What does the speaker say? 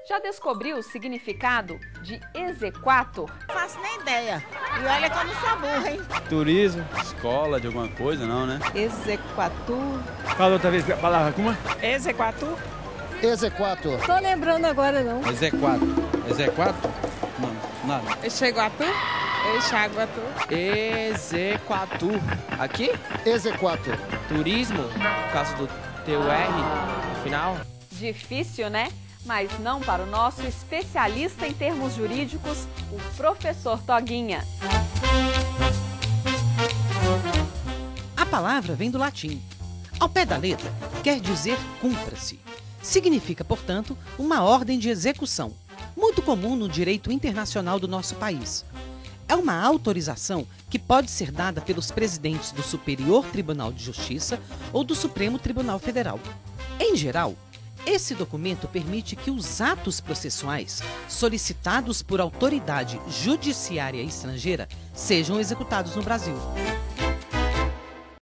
Já descobriu o significado de exequatur? Não faço nem ideia. E olha que eu não sou burra, hein? Turismo, escola de alguma coisa, não, né? Exequatur. Fala outra vez a palavra, como? Exequatur? Exequatur. Tô lembrando agora não. Exequatur. Exequatur? Não, nada. Exequatur? Exequatur. Exequatur. Aqui? Exequatur. Turismo, por causa do TUR no final. Difícil, né? Mas não para o nosso especialista em termos jurídicos, o professor Toguinha. A palavra vem do latim. Ao pé da letra, quer dizer cumpra-se. Significa, portanto, uma ordem de execução, muito comum no direito internacional do nosso país. É uma autorização que pode ser dada pelos presidentes do Superior Tribunal de Justiça ou do Supremo Tribunal Federal. Em geral, esse documento permite que os atos processuais solicitados por autoridade judiciária estrangeira sejam executados no Brasil.